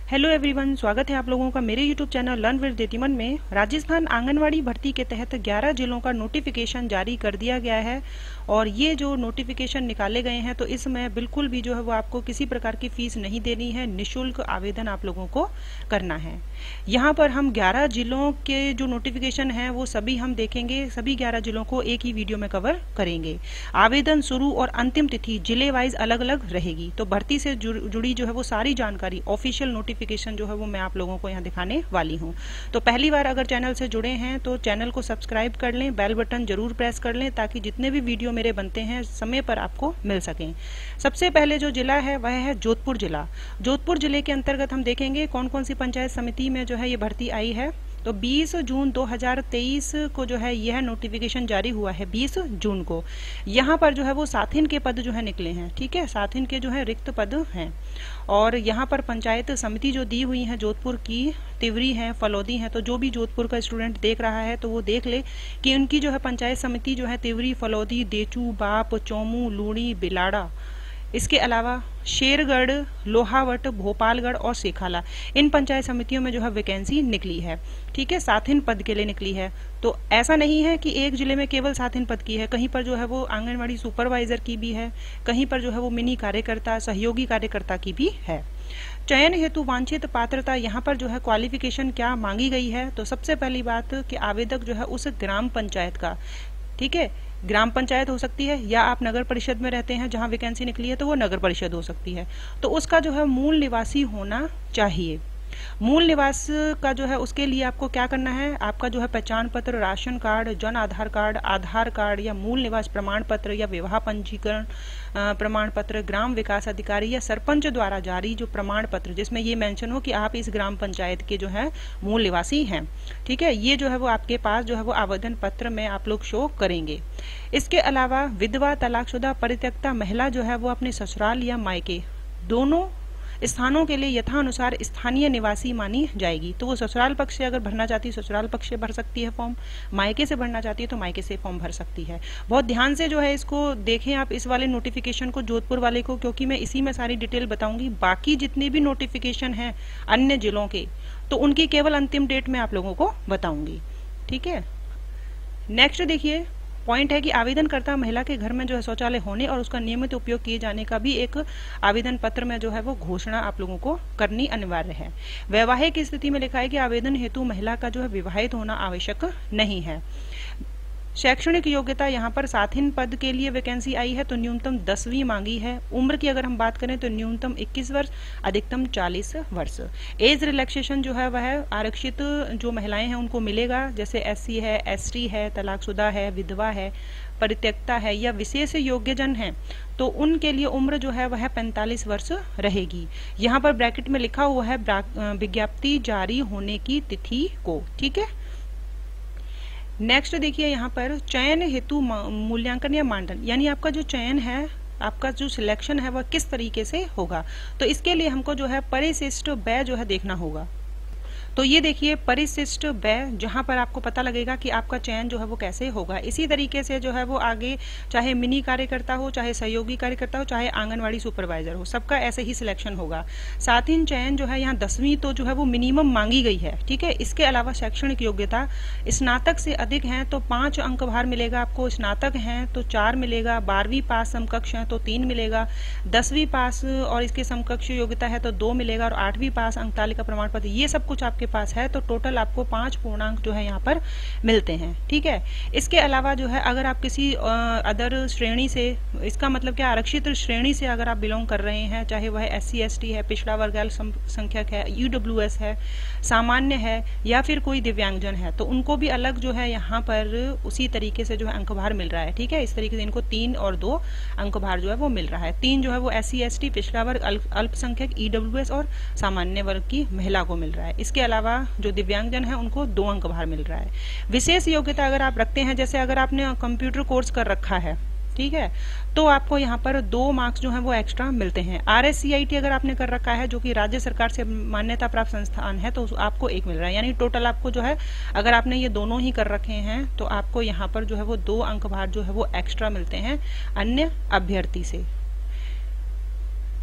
Hello everyone, स्वागत है आप लोगों का मेरे YouTube channel learn with Ditiman में। राजस्थान आंगनवाड़ी भर्ती के तहत 11 जिलों का नोटिफिकेशन जारी कर दिया गया है और ये जो नोटिफिकेशन निकाले गए हैं तो इसमें बिल्कुल भी जो है वो आपको किसी प्रकार की फीस नहीं देनी है। निःशुल्क आवेदन आप लोगों को करना है। यहाँ पर हम 11 जिलों के जो नोटिफिकेशन है वो सभी हम देखेंगे। सभी 11 जिलों को एक ही वीडियो में कवर करेंगे। आवेदन शुरू और अंतिम तिथि जिले वाइज अलग अलग रहेगी। तो भर्ती से जुड़ी जो है वो सारी जानकारी, ऑफिशियल नोटिफिकेशन जो है वो मैं आप लोगों को यहाँ दिखाने वाली हूँ। तो पहली बार अगर चैनल से जुड़े हैं तो चैनल को सब्सक्राइब कर लें, बेल बटन जरूर प्रेस कर लें ताकि जितने भी वीडियो मेरे बनते हैं समय पर आपको मिल सकें। सबसे पहले जो जिला है वह है जोधपुर जिला। जोधपुर जिले के अंतर्गत हम देखेंगे कौन कौन सी पंचायत समिति में जो है ये भर्ती आई है। तो 20 जून 2023 को जो है यह नोटिफिकेशन जारी हुआ है। 20 जून को यहाँ पर जो है वो साथिन के पद जो है निकले हैं। ठीक है, साथिन के जो है रिक्त पद हैं और यहाँ पर पंचायत समिति जो दी हुई है जोधपुर की तिवरी है, फलौदी है। तो जो भी जोधपुर का स्टूडेंट देख रहा है तो वो देख ले कि उनकी जो है पंचायत समिति जो है तिवरी, फलौदी, देचू, बाप, चौमू, लूणी, बिलाड़ा, इसके अलावा शेरगढ़, लोहावट, भोपालगढ़ और सेखाला, इन पंचायत समितियों में जो है वैकेंसी निकली है। ठीक है, साथिन पद के लिए निकली है। तो ऐसा नहीं है कि एक जिले में केवल साथिन पद की है, कहीं पर जो है वो आंगनवाड़ी सुपरवाइजर की भी है, कहीं पर जो है वो मिनी कार्यकर्ता, सहयोगी कार्यकर्ता की भी है। चयन हेतु वांछित पात्रता, यहाँ पर जो है क्वालिफिकेशन क्या मांगी गई है। तो सबसे पहली बात कि आवेदक जो है उस ग्राम पंचायत का, ठीक है, ग्राम पंचायत हो सकती है या आप नगर परिषद में रहते हैं जहां वैकेंसी निकली है तो वो नगर परिषद हो सकती है। तो उसका जो है मूल निवासी होना चाहिए। मूल निवास का जो है उसके लिए आपको क्या करना है, आपका जो है पहचान पत्र, ration card, Jan Aadhaar card, आधार कार्ड या मूल निवास प्रमाण पत्र या विवाह पंजीकरण प्रमाण पत्र, ग्राम विकास अधिकारी या सरपंच द्वारा जारी जो प्रमाण पत्र जिसमें ये मेंशन हो कि आप इस ग्राम पंचायत के जो है मूल निवासी हैं। ठीक है, ये जो है वो आपके पास जो है वो आवेदन पत्र में आप लोग शो करेंगे। इसके अलावा विधवा, तलाकशुदा, परित्यक्ता महिला जो है वो अपने ससुराल या मायके दोनों स्थानों के लिए यथानुसार स्थानीय निवासी मानी जाएगी। तो वो ससुराल पक्ष से अगर भरना चाहती है ससुराल पक्ष से भर सकती है फॉर्म, मायके से भरना चाहती है तो मायके से फॉर्म भर सकती है। बहुत ध्यान से जो है इसको देखें आप, इस वाले नोटिफिकेशन को, जोधपुर वाले को, क्योंकि मैं इसी में सारी डिटेल बताऊंगी। बाकी जितने भी नोटिफिकेशन हैं अन्य जिलों के तो उनकी केवल अंतिम डेट में आप लोगों को बताऊंगी। ठीक है, नेक्स्ट देखिए पॉइंट है कि आवेदनकर्ता महिला के घर में जो है शौचालय होने और उसका नियमित उपयोग किए जाने का भी एक आवेदन पत्र में जो है वो घोषणा आप लोगों को करनी अनिवार्य है। वैवाहिक स्थिति में लिखा है कि आवेदन हेतु महिला का जो है विवाहित होना आवश्यक नहीं है। शैक्षणिक योग्यता, यहाँ पर साथिन पद के लिए वैकेंसी आई है तो न्यूनतम 10वीं मांगी है। उम्र की अगर हम बात करें तो न्यूनतम 21 वर्ष, अधिकतम 40 वर्ष। एज रिलैक्सेशन जो है वह आरक्षित जो महिलाएं हैं उनको मिलेगा, जैसे SC है, ST है, तलाकशुदा है, विधवा है, परित्यक्ता है या विशेष योग्यजन है तो उनके लिए उम्र जो है वह 45 वर्ष रहेगी। यहाँ पर ब्रैकेट में लिखा हुआ है विज्ञप्ति जारी होने की तिथि को। ठीक है, नेक्स्ट देखिए यहाँ पर चयन हेतु मूल्यांकन या मानदंड, यानी आपका जो चयन है, आपका जो सिलेक्शन है वह किस तरीके से होगा। तो इसके लिए हमको जो है परिशिष्ट व्यय जो है देखना होगा। तो ये देखिए परिशिष्ट व्यय, जहां पर आपको पता लगेगा कि आपका चयन जो है वो कैसे होगा। इसी तरीके से जो है वो आगे चाहे मिनी कार्यकर्ता हो, चाहे सहयोगी कार्यकर्ता हो, चाहे आंगनवाड़ी सुपरवाइजर हो, सबका ऐसे ही सिलेक्शन होगा। साथ ही चयन जो है यहाँ 10वीं तो जो है वो मिनिमम मांगी गई है। ठीक है, इसके अलावा शैक्षणिक योग्यता, स्नातक से अधिक हैं तो 5 अंक भार मिलेगा आपको, स्नातक हैं तो 4 मिलेगा, 12वीं पास समकक्ष है तो 3 मिलेगा, 10वीं पास और इसके समकक्ष योग्यता है तो 2 मिलेगा और 8वीं पास अंक तालिका प्रमाण पत्र, ये सब कुछ आपके पास है तो टोटल आपको 5 पूर्णांक जो है यहाँ पर मिलते हैं। ठीक है, इसके अलावा जो है अगर आप किसी अदर श्रेणी से, इसका मतलब क्या, आरक्षित श्रेणी से अगर आप बिलोंग कर रहे हैं, चाहे वह SC ST है, पिछड़ा वर्ग अल्पसंख्यक है, EWS है, सामान्य है या फिर कोई दिव्यांगजन है तो उनको भी अलग जो है यहाँ पर उसी तरीके से जो है अंकभार मिल रहा है। ठीक है, इस तरीके से इनको 3 और 2 अंकभार जो है वो मिल रहा है। 3 जो है वो SC ST, पिछड़ा वर्ग अल्पसंख्यक, EWS और सामान्य वर्ग की महिला को मिल रहा है। इसके अलावा जो दिव्यांगजन है उनको 2 अंक भार मिल रहा है। विशेष योग्यता अगर आप रखते हैं, जैसे अगर आपने कंप्यूटर कोर्स कर रखा है, ठीक है, तो आपको यहाँ पर 2 मार्क्स जो है वो एक्स्ट्रा मिलते हैं। RSCIT अगर आपने कर रखा है जो कि राज्य सरकार से मान्यता प्राप्त संस्थान है तो आपको 1 मिल रहा है। यानी टोटल आपको जो है अगर आपने ये दोनों ही कर रखे हैं तो आपको यहाँ पर जो है वो 2 अंक भार जो है वो एक्स्ट्रा मिलते हैं अन्य अभ्यर्थी से।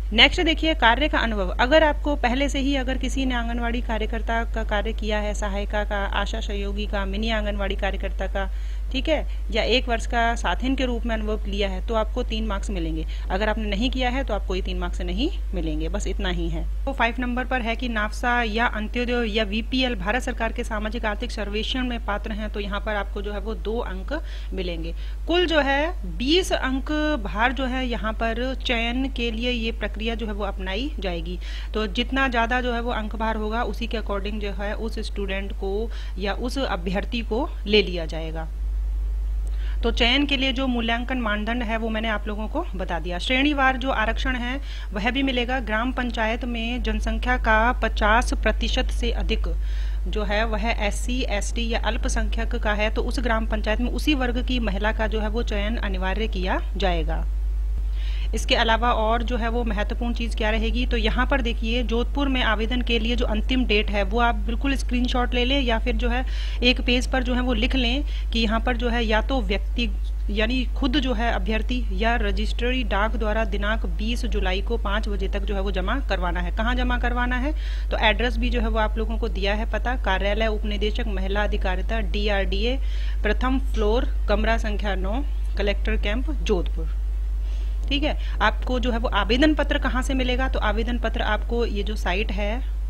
नेक्स्ट देखिए कार्य का अनुभव। अगर आपको पहले से ही अगर किसी ने आंगनवाड़ी कार्यकर्ता का कार्य किया है, सहायिका का, आशा सहयोगी का, मिनी आंगनवाड़ी कार्यकर्ता का, ठीक है, या 1 वर्ष का साथिन के रूप में अनुभव लिया है, तो आपको 3 मार्क्स मिलेंगे। अगर आपने नहीं किया है तो आपको ये 3 मार्क्स नहीं मिलेंगे, बस इतना ही है। तो 5 नंबर पर है कि नाफसा या अंत्योदय या VPL भारत सरकार के सामाजिक आर्थिक सर्वेक्षण में पात्र हैं, तो यहाँ पर आपको जो है वो 2 अंक मिलेंगे। कुल जो है 20 अंक भार जो है यहाँ पर चयन के लिए ये प्रक्रिया जो है वो अपनाई जाएगी। तो जितना ज़्यादा जो है वो अंक भार होगा उसी के अकॉर्डिंग जो है उस स्टूडेंट को या उस अभ्यर्थी को ले लिया जाएगा। तो चयन के लिए जो मूल्यांकन मानदंड है वो मैंने आप लोगों को बता दिया। श्रेणीवार जो आरक्षण है वह भी मिलेगा। ग्राम पंचायत में जनसंख्या का 50% से अधिक जो है वह SC ST या अल्पसंख्यक का है, तो उस ग्राम पंचायत में उसी वर्ग की महिला का जो है वो चयन अनिवार्य किया जाएगा। इसके अलावा और जो है वो महत्वपूर्ण चीज़ क्या रहेगी, तो यहाँ पर देखिए जोधपुर में आवेदन के लिए जो अंतिम डेट है वो आप बिल्कुल स्क्रीनशॉट ले लें या फिर जो है एक पेज पर जो है वो लिख लें कि यहाँ पर जो है या तो व्यक्ति यानी खुद जो है अभ्यर्थी या रजिस्ट्री डाक द्वारा दिनांक 20 जुलाई को 5 बजे तक जो है वो जमा करवाना है। कहाँ जमा करवाना है, तो एड्रेस भी जो है वो आप लोगों को दिया है पता, कार्यालय उपनिदेशक महिला अधिकारिता DRDA प्रथम फ्लोर कमरा संख्या 9 कलेक्टर कैंप जोधपुर। ठीक है, आपको जो है वो आवेदन पत्र कहाँ से मिलेगा, तो आवेदन पत्र आपको ये जो साइट है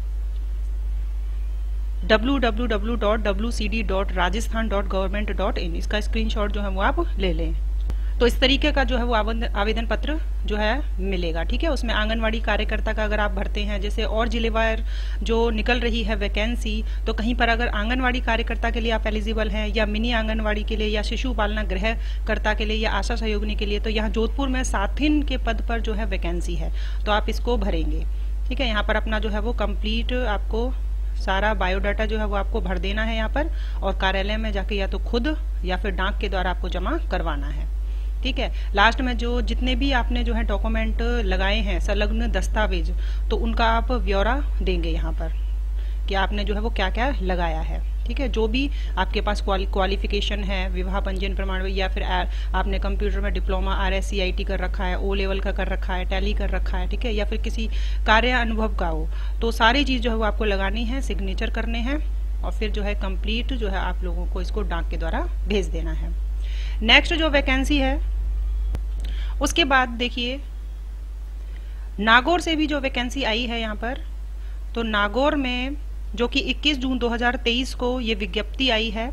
www.wcd.rajasthan.government.in इसका स्क्रीनशॉट जो है वो आप ले लें। तो इस तरीके का जो है वो आवेदन पत्र जो है मिलेगा। ठीक है, उसमें आंगनवाड़ी कार्यकर्ता का अगर आप भरते हैं, जैसे और जिलेवार जो निकल रही है वैकेंसी, तो कहीं पर अगर आंगनवाड़ी कार्यकर्ता के लिए आप एलिजिबल हैं या मिनी आंगनवाड़ी के लिए या शिशु पालना गृहकर्ता के लिए या आशा सहयोगिनी के लिए, तो यहाँ जोधपुर में साथिन के पद पर जो है वैकेंसी है, तो आप इसको भरेंगे। ठीक है, यहाँ पर अपना जो है वो कंप्लीट आपको सारा बायोडाटा जो है वो आपको भर देना है यहाँ पर, और कार्यालय में जाके या तो खुद या फिर डाक के द्वारा आपको जमा करवाना है। ठीक है, लास्ट में जो जितने भी आपने जो है डॉक्यूमेंट लगाए हैं संलग्न दस्तावेज, तो उनका आप ब्यौरा देंगे यहाँ पर कि आपने जो है वो क्या क्या लगाया है। ठीक है, जो भी आपके पास क्वालिफिकेशन है, विवाह पंजीयन प्रमाण या फिर आपने कंप्यूटर में डिप्लोमा RSCIT कर रखा है, O लेवल का कर रखा है, टैली कर रखा है, ठीक है, या फिर किसी कार्य अनुभव का हो, तो सारी चीज़ जो है वो आपको लगानी है, सिग्नेचर करने हैं और फिर जो है कंप्लीट जो है आप लोगों को इसको डाक के द्वारा भेज देना है। नेक्स्ट जो वैकेंसी है उसके बाद देखिए नागौर से भी जो वैकेंसी आई है यहाँ पर, तो नागौर में जो कि 21 जून 2023 को ये विज्ञप्ति आई है।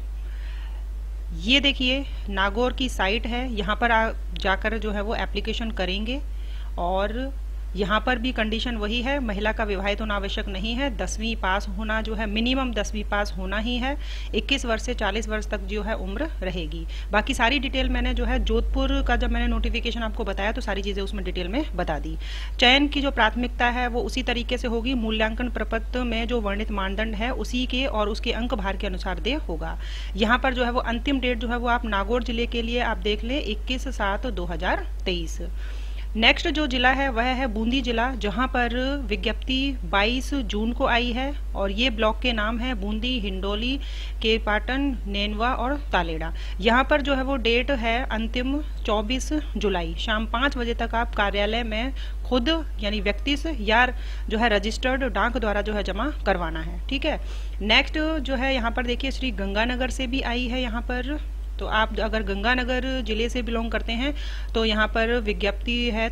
ये देखिए नागौर की साइट है, यहाँ पर आप जाकर जो है वो एप्लीकेशन करेंगे और यहाँ पर भी कंडीशन वही है, महिला का विवाहित होना आवश्यक नहीं है, 10वीं पास होना जो है मिनिमम 10वीं पास होना ही है, 21 वर्ष से 40 वर्ष तक जो है उम्र रहेगी। बाकी सारी डिटेल मैंने जो है जोधपुर का जब मैंने नोटिफिकेशन आपको बताया तो सारी चीज़ें उसमें डिटेल में बता दी। चयन की जो प्राथमिकता है वो उसी तरीके से होगी, मूल्यांकन प्रपत्र में जो वर्णित मानदंड है उसी के और उसके अंक भार के अनुसार दे होगा। यहाँ पर जो है वो अंतिम डेट जो है वो आप नागौर जिले के लिए आप देख लें 21/7/2023। नेक्स्ट जो जिला है वह है बूंदी जिला, जहां पर विज्ञप्ति 22 जून को आई है और ये ब्लॉक के नाम है बूंदी, हिंडोली, केपाटन, नेनवा और तालेड़ा। यहाँ पर जो है वो डेट है अंतिम 24 जुलाई शाम 5 बजे तक आप कार्यालय में खुद यानी व्यक्ति से या जो है रजिस्टर्ड डाक द्वारा जो है जमा करवाना है। ठीक है, नेक्स्ट जो है यहाँ पर देखिए श्री गंगानगर से भी आई है यहाँ पर, तो आप अगर गंगानगर जिले से बिलोंग करते हैं तो यहाँ पर विज्ञप्ति है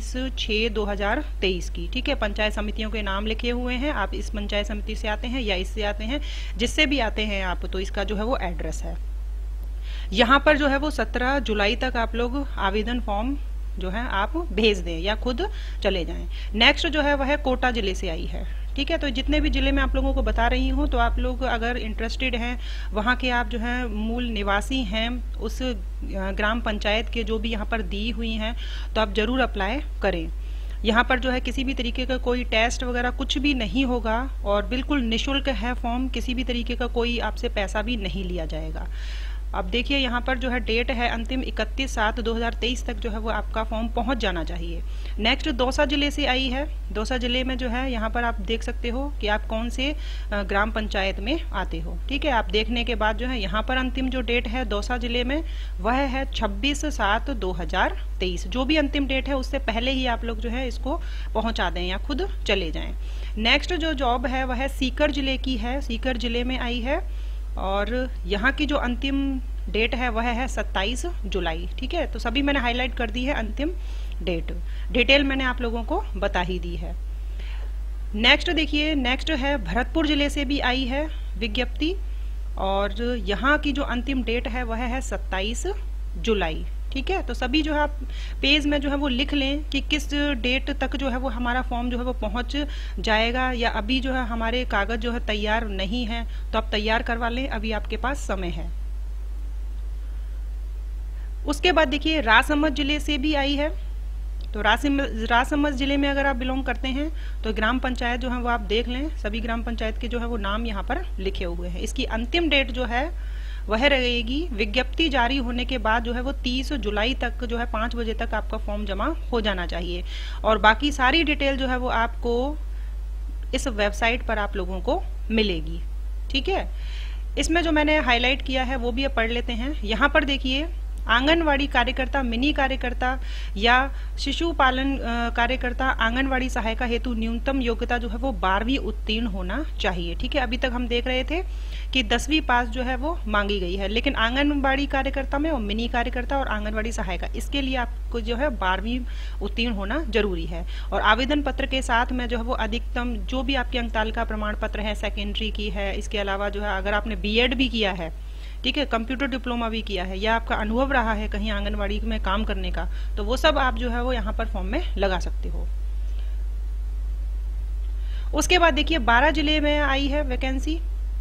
23/6/2023 की। ठीक है, पंचायत समितियों के नाम लिखे हुए हैं, आप इस पंचायत समिति से आते हैं या इससे आते हैं, जिससे भी आते हैं आप, तो इसका जो है वो एड्रेस है। यहाँ पर जो है वो 17 जुलाई तक आप लोग आवेदन फॉर्म जो है आप भेज दें या खुद चले जाएं। नेक्स्ट जो है वह कोटा जिले से आई है। ठीक है, तो जितने भी जिले में आप लोगों को बता रही हूँ, तो आप लोग अगर इंटरेस्टेड हैं, वहाँ के आप जो है मूल निवासी हैं, उस ग्राम पंचायत के जो भी यहाँ पर दी हुई हैं, तो आप जरूर अप्लाई करें। यहाँ पर जो है किसी भी तरीके का कोई टेस्ट वगैरह कुछ भी नहीं होगा और बिल्कुल निःशुल्क है फॉर्म, किसी भी तरीके का कोई आपसे पैसा भी नहीं लिया जाएगा। अब देखिए यहाँ पर जो है डेट है अंतिम 31/7/2023 तक जो है वो आपका फॉर्म पहुंच जाना चाहिए। नेक्स्ट दौसा जिले से आई है। दौसा जिले में जो है यहाँ पर आप देख सकते हो कि आप कौन से ग्राम पंचायत में आते हो। ठीक है, आप देखने के बाद जो है यहाँ पर अंतिम जो डेट है दौसा जिले में वह है 26/7/2023। जो भी अंतिम डेट है उससे पहले ही आप लोग जो है इसको पहुंचा दें या खुद चले जाएं। नेक्स्ट जो जॉब है वह सीकर जिले की है, सीकर जिले में आई है और यहाँ की जो अंतिम डेट है वह है 27 जुलाई। ठीक है, तो सभी मैंने हाईलाइट कर दी है अंतिम डेट, डिटेल मैंने आप लोगों को बता ही दी है। नेक्स्ट देखिए, नेक्स्ट है भरतपुर जिले से भी आई है विज्ञप्ति और यहाँ की जो अंतिम डेट है वह है 27 जुलाई। ठीक है, तो सभी जो है आप पेज में जो है वो लिख लें कि किस डेट तक जो है वो हमारा फॉर्म जो है वो पहुंच जाएगा, या अभी जो है हमारे कागज जो है तैयार नहीं है तो आप तैयार करवा लें, अभी आपके पास समय है। उसके बाद देखिए राजसमंद जिले से भी आई है। तो राजसमंद जिले में अगर आप बिलोंग करते हैं तो ग्राम पंचायत जो है वो आप देख लें, सभी ग्राम पंचायत के जो है वो नाम यहाँ पर लिखे हुए हैं। इसकी अंतिम डेट जो है वह रहेगी विज्ञप्ति जारी होने के बाद जो है वो 30 जुलाई तक जो है 5 बजे तक आपका फॉर्म जमा हो जाना चाहिए और बाकी सारी डिटेल जो है वो आपको इस वेबसाइट पर आप लोगों को मिलेगी। ठीक है, इसमें जो मैंने हाईलाइट किया है वो भी अब पढ़ लेते हैं। यहाँ पर देखिए आंगनवाड़ी कार्यकर्ता, मिनी कार्यकर्ता या शिशु पालन कार्यकर्ता, आंगनवाड़ी सहायिका हेतु न्यूनतम योग्यता जो है वो 12वीं उत्तीर्ण होना चाहिए। ठीक है, अभी तक हम देख रहे थे कि 10वीं पास जो है वो मांगी गई है, लेकिन आंगनवाड़ी कार्यकर्ता में और मिनी कार्यकर्ता और आंगनवाड़ी सहायिका इसके लिए आपको जो है 12वीं उत्तीर्ण होना जरूरी है। और आवेदन पत्र के साथ में जो है वो अधिकतम जो भी आपके अंकतालिका प्रमाण पत्र है, सेकेंडरी की है, इसके अलावा जो है अगर आपने बीएड भी किया है, ठीक है, कंप्यूटर डिप्लोमा भी किया है या आपका अनुभव रहा है कहीं आंगनवाड़ी में काम करने का, तो वो सब आप जो है वो यहाँ पर फॉर्म में लगा सकते हो। उसके बाद देखिए 12 जिले में आई है वैकेंसी।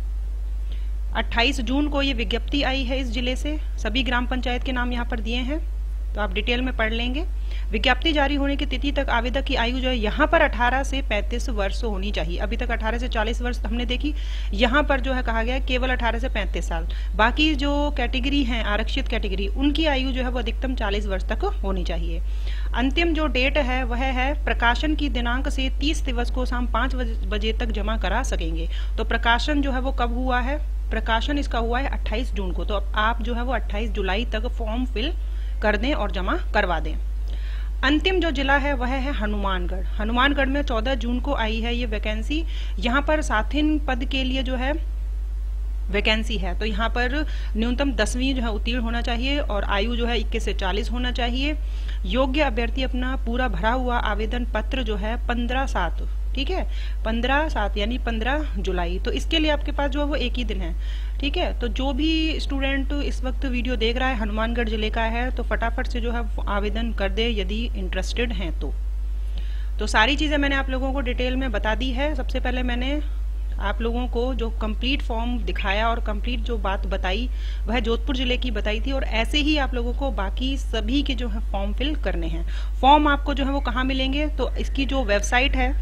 28 जून को ये विज्ञप्ति आई है इस जिले से। सभी ग्राम पंचायत के नाम यहाँ पर दिए हैं, तो आप डिटेल में पढ़ लेंगे। विज्ञप्ति जारी होने की तिथि तक आवेदक की आयु जो है यहाँ पर 18 से 35 वर्ष होनी चाहिए। अभी तक 18 से 40 वर्ष हमने देखी, यहाँ पर जो है कहा गया है केवल 18 से 35 साल। बाकी जो कैटेगरी हैं, आरक्षित कैटेगरी, उनकी आयु जो है वो अधिकतम 40 वर्ष तक होनी चाहिए। अंतिम जो डेट है वह है प्रकाशन की दिनांक से 30 दिवस को शाम 5 बजे तक जमा करा सकेंगे। तो प्रकाशन जो है वो कब हुआ है? प्रकाशन इसका हुआ है 28 जून को। तो आप जो है वो 28 जुलाई तक फॉर्म फिल कर दें और जमा करवा दें। अंतिम जो जिला है वह है हनुमानगढ़। हनुमानगढ़ में 14 जून को आई है ये वैकेंसी। यहाँ पर साथिन पद के लिए जो है वैकेंसी है, तो यहाँ पर न्यूनतम 10वीं जो है उत्तीर्ण होना चाहिए और आयु जो है 21 से 40 होना चाहिए। योग्य अभ्यर्थी अपना पूरा भरा हुआ आवेदन पत्र जो है 15/7, ठीक है, 15/7 यानी 15 जुलाई। तो इसके लिए आपके पास जो है वो एक ही दिन है, ठीक है। तो जो भी स्टूडेंट इस वक्त वीडियो देख रहा है हनुमानगढ़ जिले का है, तो फटाफट से जो है आवेदन कर दे यदि इंटरेस्टेड हैं तो सारी चीज़ें मैंने आप लोगों को डिटेल में बता दी है। सबसे पहले मैंने आप लोगों को जो कंप्लीट फॉर्म दिखाया और कंप्लीट जो बात बताई वह जोधपुर जिले की बताई थी, और ऐसे ही आप लोगों को बाकी सभी के जो है फॉर्म फिल करने हैं। फॉर्म आपको जो है वो कहाँ मिलेंगे? तो इसकी जो वेबसाइट है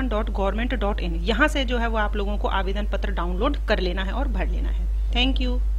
www.wcd.rajasthan.government.in, यहाँ से जो है वो आप लोगों को आवेदन पत्र डाउनलोड कर लेना है और भर लेना है। Thank you.